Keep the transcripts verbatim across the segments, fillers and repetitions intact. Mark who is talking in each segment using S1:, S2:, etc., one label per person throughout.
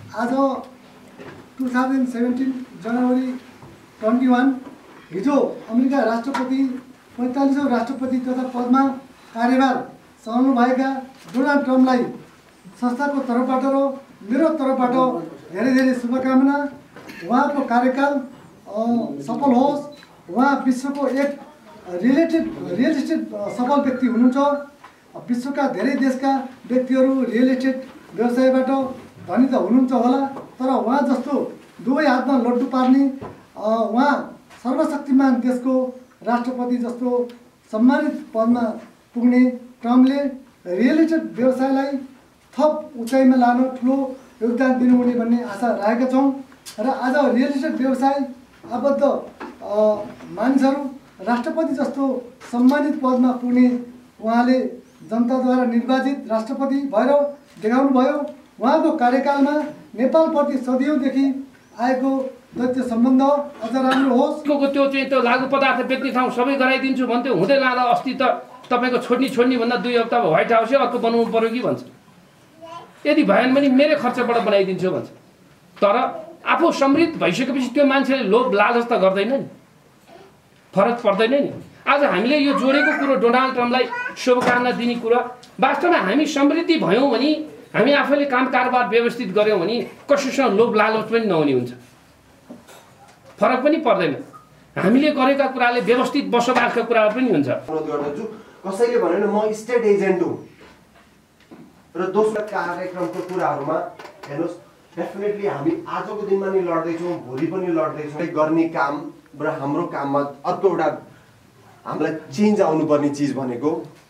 S1: आज two thousand seventeen January twenty one हिजो America राष्ट्रपति पैँतालिसौँ राष्ट्रपति तथा पदमा कार्यभार सम्हाल्नुभएका डोनाल्ड ट्रम्पलाई संस्थाको तर्फबाट र मेरो तर्फबाट धेरै धेरै शुभकामना। उहाँको कार्यकाल सफल होस्। उहाँ विश्वको एक रिलेटेड रियल इस्टेट सफल व्यक्ति हुनुहुन्छ। विश्वका धेरै देशका व्यक्तिहरू रियल इस्टेट व्यवसायबाट धनी त हुनुहुन्छ होला, तर उहाँ जस्तो दुवै हातमा लड्डु पार्ने, उहाँ सर्वशक्तिमान देशको राष्ट्रपति जस्तो सम्मानित पदमा पुग्ने ट्रम्पले रियल इस्टेट व्यवसायलाई थप उचाइमा लान ठुलो योगदान दिनुहुने भन्ने आशा राखेका छौँ। र आज रियल इस्टेट व्यवसाय आबद्ध मानिसहरू राष्ट्रपति जस्तो सम्मानित पदमा पुग्ने उहाँले जनताद्वारा निर्वाचित राष्ट्रपति भएर देखाउनुभयो। उहाँको कार्यकालमा नेपालप्रति सदियौँदेखि आएको दैत्य सम्बन्ध अझ राम्रो होस्।
S2: त्यो चाहिँ त्यो लागु पदार्थ बेच्ने ठाउँ सबै गराइदिन्छु भन्थ्यो, हुँदै लाँदा अस्ति त तपाईँको छोड्नी छोड्नी भन्दा दुई हप्ता व्हाइट हाउसै अर्को बनाउनु पऱ्यो कि भन्छ। यदि भएन भने मेरै खर्चबाट बनाइदिन्छु भन्छ। तर आफू समृद्ध भइसकेपछि त्यो मान्छेले लोभ लालच त गर्दैन नि, फरक पर्दैन नि। आज हामीले यो जोडेको कुरो डोनाल्ड ट्रम्पलाई शुभकामना दिने कुरा, वास्तवमा हामी समृद्धि भयौँ भने, हामी आफैले काम कारोबार व्यवस्थित गऱ्यौँ भने कसैसँग लोभ लालच पनि नहुने हुन्छ, फरक पनि पर्दैन। हामीले गरेका कुराले व्यवस्थित बसोबासका कुराहरू पनि हुन्छ।
S3: कसैले भन्यो म स्टेट एजेन्ट हुँ र दोस्रो कार्यक्रमको कुराहरूमा हेर्नुहोस्, डेफिनेटली हामी आजको दिनमा नि लड्दैछौँ, भोलि पनि लड्दैछौँ। गर्ने काम र हाम्रो काममा अर्को एउटा हामीलाई चेन्ज आउनुपर्ने चिज भनेको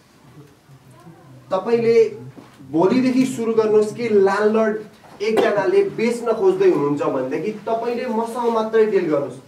S3: तपाईँले भोलिदेखि सुरु गर्नुहोस् कि ल्यान्डलर्ड एकजनाले बेच्न खोज्दै हुनुहुन्छ भनेदेखि तपाईँले मसँग मात्रै डिल गर्नुहोस्,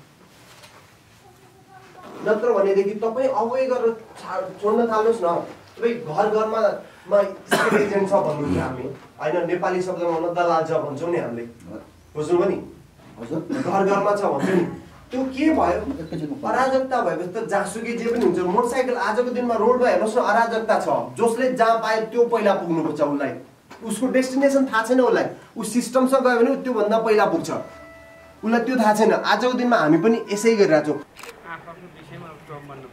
S3: नत्र भनेदेखि तपाईँ अवै गरेर छोड्न थाल्नुहोस् न। तपाईँ घर घरमा स्टेट एजेन्ट छ भन्नुहुन्छ, हामी होइन नेपाली शब्दमा न दलाल छ भन्छौँ नि हामीले, बुझ्नु पनि घर घरमा छ भन्छौँ नि। त्यो के भयो, अराजकता भएपछि त जहाँसुकै जे पनि हुन्छ। मोटरसाइकल आजको दिनमा रोडमा हेर्नुहोस् न, अराजकता छ। जसले जहाँ पायो त्यो पहिला पुग्नुपर्छ, उसलाई उसको डेस्टिनेसन थाहा छैन, उसलाई ऊ सिस्टमसँग गयो भने त्योभन्दा पहिला पुग्छ, उसलाई त्यो थाहा छैन। आजको दिनमा हामी पनि यसै गरिरहेछौँ।